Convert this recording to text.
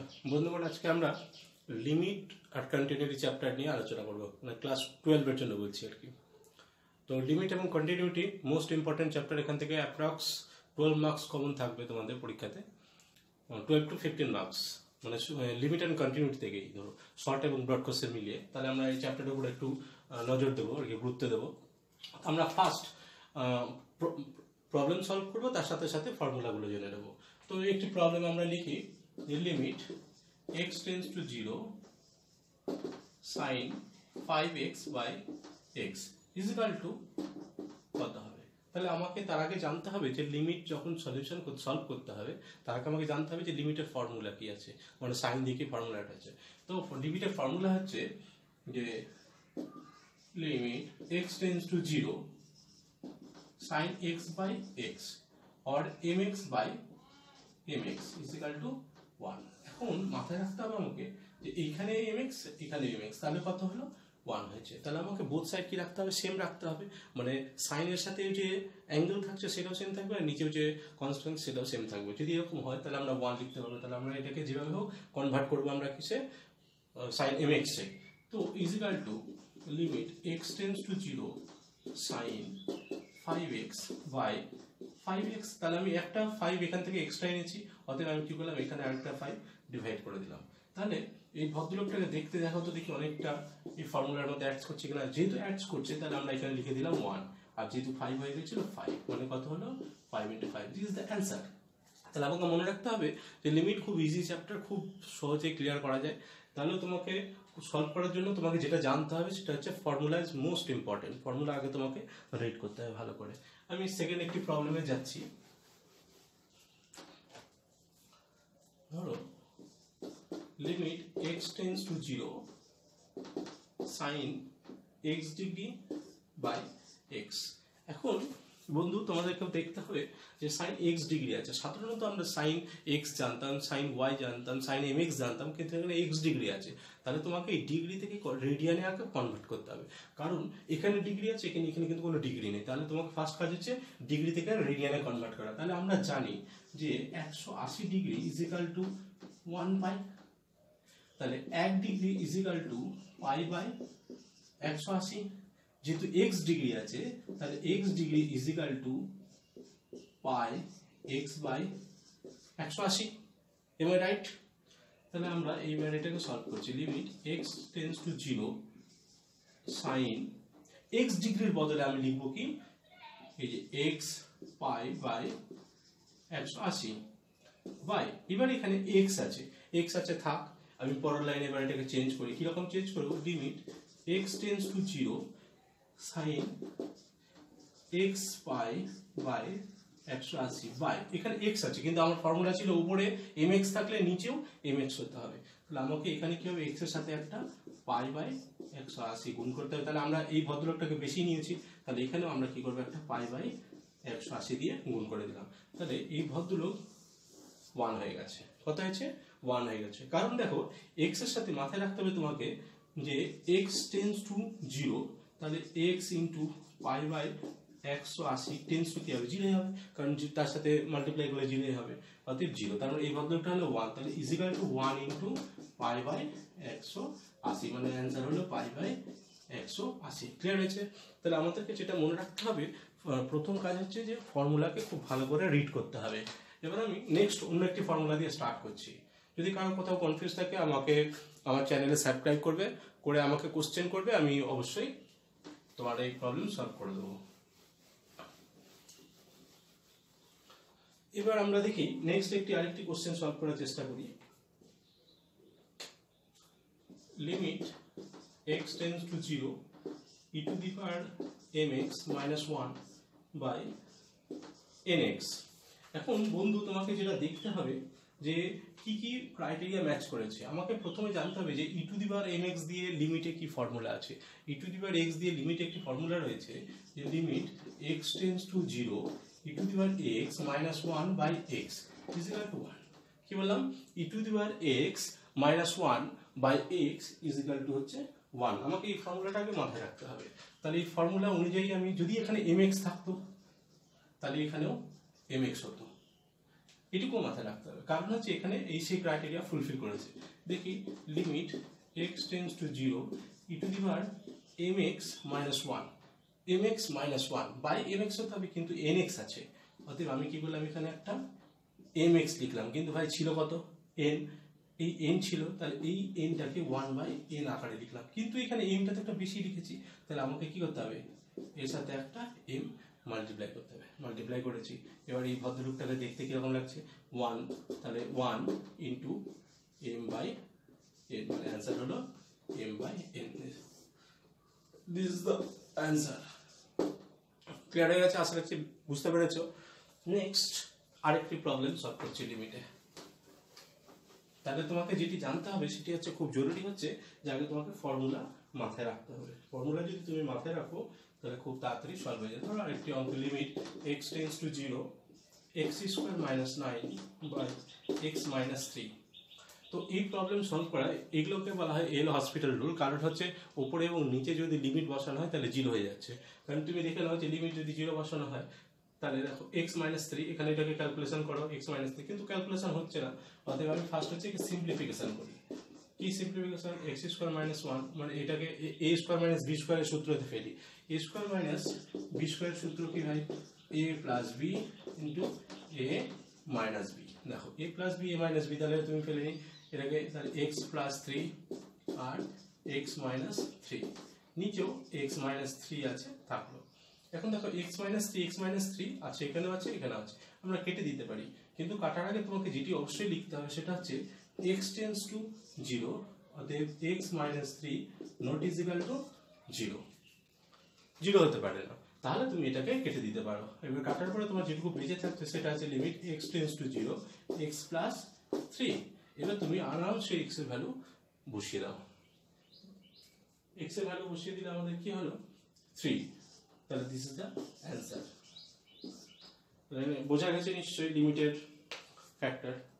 বন্ধুগণ, আজকে আমরা লিমিট আর কন্টিনিউটি চ্যাপ্টার নিয়ে আলোচনা করব। মানে ক্লাস 12 এর জন্য বলছি আর কি। তো লিমিট এবং কন্টিনিউটি মোস্ট ইম্পর্টেন্ট চ্যাপ্টার। এখান থেকে অ্যাপ্রক্স 12 মার্কস কমন থাকবে তোমাদের পরীক্ষাতে, 12 to 15 মার্কস, মানে লিমিট অ্যান্ড কন্টিনিউটি থেকেই ধরো শর্ট এবং ব্রড কোর্সের মিলিয়ে। তাহলে আমরা এই চ্যাপ্টারের উপর একটু নজর দেবো আর কি, গুরুত্ব দেবো। আমরা ফার্স্ট প্রবলেম সলভ করবো, তার সাথে সাথে ফর্মুলাগুলো জেনে নেবো। তো একটি প্রবলেম আমরা লিখি যে limit x tends to 0 sin 5x by x is equal to কত হবে। তাহলে আমাকে তার আগে জানতে হবে যে লিমিট যখন সলিউশন সলভ করতে হবে তার আগে আমাকে জানতে হবে যে লিমিটের ফর্মুলা কি আছে, মানে সাইন দিয়ে কি ফর্মুলাটা আছে। তো লিমিটের ফর্মুলা হচ্ছে যে limit x tends to 0 sin x by x or mx by mx is equal to 1। এখন মাথায় রাখতে হবে আমাকে যে এইখানে mx এখানে mx, তাহলে কত হলো 1 হয়েছে। তাহলে আমাকে বোথ সাইড কি রাখতে হবে, সেম রাখতে হবে। মানে সাইনের সাথে যে অ্যাঙ্গেল থাকছে সেটাও সেম থাকবে, আর নিচেও যে কনস্ট্যান্ট সেটাও সেম থাকবে। যদি এরকম হয় তাহলে আমরা 1 লিখতে পারবো। তাহলে আমরা এটাকে যেভাবে হোক কনভার্ট করবো আমরা কিসে, sin mx এ। তো is equal to limit x tends to 0 sin 5x by 5x। তাহলে আমি একটা 5 এখান থেকে এক্সট্রা এনেছি, অতএব আমি কি করলাম এখানে আরেকটা 5 ডিভাইড করে দিলাম। তাহলে এই ভদ্রলোকটাকে দেখতে দেখো তো দেখি অনেকটা এই ফর্মুলার মধ্যে অ্যাডস করছে কিনা। যেহেতু অ্যাডস করছে তাহলে আমরা এখানে লিখে দিলাম 1, আর যেহেতু 5 হয়ে গেছিল 5, মানে কত হলো 5 × 5। This is the answer. তাহলে আমাকে মনে রাখতে হবে যে লিমিট খুব ইজি চ্যাপ্টার, খুব সহজে ক্লিয়ার করা যায়। তাহলে তোমাকে সলভ করার জন্য তোমাকে যেটা জানতে হবে সেটা হচ্ছে formula is most important. Formula আগে তোমাকে রিড করতে হবে ভালো করে। আমি সেকেন্ড একটি প্রবলেমে যাচ্ছি। ধরো limit x tends to 0 sin x degree by x। এখন বন্ধু তোমাদেরকেও দেখতে হবে যে সাইন x ডিগ্রি আছে। সাধারণত আমরা সাইন x জানতাম, সাইন y জানতাম, সাইন mx জানতাম, কিন্তু এখানে x ডিগ্রি আছে। তাহলে তোমাকে এই ডিগ্রি থেকে রেডিয়ানে আগে কনভার্ট করতে হবে, কারণ এখানে ডিগ্রি আছে, এখানে কিন্তু কোনো ডিগ্রি নেই। তাহলে তোমাকে ফার্স্ট কাজ হচ্ছে ডিগ্রি থেকে রেডিয়ানে কনভার্ট করা। তাহলে আমরা জানি যে 180 degree is equal to 1 pi. তাহলে 1 degree is equal to pi by 180। যেহেতু x ডিগ্রি আছে তাহলে x degree is equal to pi x by 180। এবার রাইট। তাহলে আমরা এইবার এটাকে সলভ করছি। Limit x tends to 0 sin x ডিগ্রির বদলে আমি লিখবো কি, এই যে x পাই বাই 180 বাই, এবার এখানে x আছে থাক। আমি পরের লাইনে এবার এটাকে চেঞ্জ করি। কিরকম চেঞ্জ করবো, limit x tends to 0 sin x pi by 180 by, এখানে x আছে কিন্তু আমার ফর্মুলা ছিল উপরে mx থাকলে নিচেও mx হতে হবে। তাহলে আমাকে এখানে কি হবে, x এর সাথে একটা পাই বাই 180 গুণ করতে হবে। তাহলে আমরা এই ভদ্রলোকটাকে বেশি নিয়েছি, তাহলে এখানেও আমরা কি করবো, একটা পাই বাই 180 দিয়ে গুণ করে দিলাম। তাহলে এই ভদ্রলোক 1 হয়ে গেছে। কত হয়েছে, 1 হয়ে গেছে। কারণ দেখো x এর সাথে মাথায় রাখতে হবে তোমাকে যে x টেন্ডস টু 0, তাহলে x into pi by 180 tends to কি হবে, 0 হবে, কারণ তার সাথে মাল্টিপ্লাই করলে 0 হবে, অতএব 0। তার মানে এই বদলটা হলো 1। তাহলে is equal to 1 into pi by 180, মানে অ্যান্সার হলো পাই বাই 180। ক্লিয়ার হয়েছে। তাহলে আমাদেরকে যেটা মনে রাখতে হবে, প্রথম কাজ হচ্ছে যে ফর্মুলাকে খুব ভালো করে রিড করতে হবে। এবার আমি নেক্সট অন্য একটি ফর্মুলা দিয়ে স্টার্ট করছি। যদি কারো কোথাও কনফিউজ থাকে আমাকে আমার চ্যানেলে সাবস্ক্রাইব করে আমাকে কোশ্চেন করবে, আমি অবশ্যই তোমার এই প্রবলেম সলভ করে দেবো। এবার আমরা দেখি নেক্সট আরেকটি কোশ্চেন সলভ করার চেষ্টা করি। Limit x tends to 0 e to the power mx minus 1 by nx। এখন বন্ধু তোমাকে যেটা দেখতে হবে যে কি কি ক্রাইটেরিয়া ম্যাচ করেছে। আমাকে প্রথমে জানতে হবে যে ই টু দি পাওয়ার mx দিয়ে লিমিটে কি ফর্মুলা আছে। ই টু দি পাওয়ার x দিয়ে লিমিটে একটি ফর্মুলা রয়েছে যে limit x tends to 0 e to the power x minus 1 by x is equal to 1। কি বললাম, e to the power x minus 1 by x is equal to হচ্ছে 1। আমাকে এই ফর্মুলাটাকে মাথায় রাখতে হবে। তাহলে এই ফর্মুলা অনুযায়ী আমি যদি এখানে mx থাকতো তাহলে এখানেও mx হতো। এটুকু মাথায় রাখতে হবে, কারণ হচ্ছে এখানে এই সেই ক্রাইটেরিয়া ফুলফিল করেছে। দেখি limit x tends to 0 e to the power mx minus 1, mx minus 1 by mx হতে হবে, কিন্তু nx আছে, অতএব আমি কি করলাম এখানে একটা mx লিখলাম, কিন্তু ভাই ছিল কত n, এই n ছিল, তাহলে এই nটাকে 1/n আকারে লিখলাম, কিন্তু এখানে mটা তো একটা বেশি লিখেছি, তাহলে আমাকে কি করতে হবে এর সাথে একটা m মাল্টিপ্লাই করতে হবে, মাল্টিপ্লাই করেছি। এবার এই ভদ্ররূপটাকে দেখতে কিরকম লাগছে 1, তাহলে 1 ইন্টু m/n, মানে অ্যান্সার হলো m/n। This is the answer. Clear হয়ে গেছে, আশা রাখছি বুঝতে পেরেছো। নেক্সট আরেকটি প্রবলেম সলভ করছি লিমিটে। তাহলে তোমাকে যেটি জানতে হবে সেটি হচ্ছে খুব জরুরি হচ্ছে যে আগে তোমাকে ফর্মুলা মাথায় রাখতে হবে। ফর্মুলা যদি তুমি মাথায় রাখো তাহলে খুব তাড়াতাড়ি সলভ হয়ে যাবে। ধরো আরেকটি অঙ্ক, limit x tends to 0 x square minus 9 by x minus 3। তো এই প্রবলেম সলভ করা, এগুলোকে বলা হয় এল হসপিটাল রুল। কারণ হচ্ছে উপরে এবং নিচে যদি লিমিট বসানো হয় তাহলে 0 হয়ে যাচ্ছে। কারণ তুমি দেখে নাও যে লিমিট যদি 0 বসানো হয় তাহলে দেখো x মাইনাস 3, এখানে এটাকে ক্যালকুলেশন করো x মাইনাস 3, কিন্তু ক্যালকুলেশন হচ্ছে না, অতএব আমি ফার্স্ট হচ্ছে সিম্পলিফিকেশন করি। কি সিম্পলিফিকেশন? x স্কয়ার মাইনাস 1, মানে এটাকে a স্কয়ার মাইনাস b স্কয়ারের সূত্রতে ফেলি। a স্কয়ার মাইনাস b স্কয়ারের সূত্র কি ভাই? a plus b into a minus b। দেখো a plus b a minus b, তাহলে তুমি ফেলে নি এটাকে, তাহলে x প্লাস 3 আর x মাইনাস 3, নিচেও x মাইনাস 3 আছে, থাকলো। এখন দেখো x মাইনাস 3 আছে, এখানেও আছে, এখানেও আছে, আমরা কেটে দিতে পারি, কিন্তু কাটার আগে তোমাকে যেটি অবশ্যই লিখতে হবে সেটা হচ্ছে x টেন্ডস টু 0, অতএব x minus 3 not is equal to 0, 0 হতে পারে না, তাহলে তুমি এটাকে কেটে দিতে পারো। এবার কাটার পরে তোমার যেটুকু বেঁচে থাকছে সেটা আছে limit x tends to 0 x plus 3। এবার তুমি আরামসে x এর ভ্যালু বসিয়ে দাও। x এর ভ্যালু বসিয়ে দিলে আমাদের কি হলো 3, তাহলে দিস ইজ দ্য অ্যান্সার। বোঝা গেছে নিশ্চয়ই লিমিটের ফ্যাক্টর।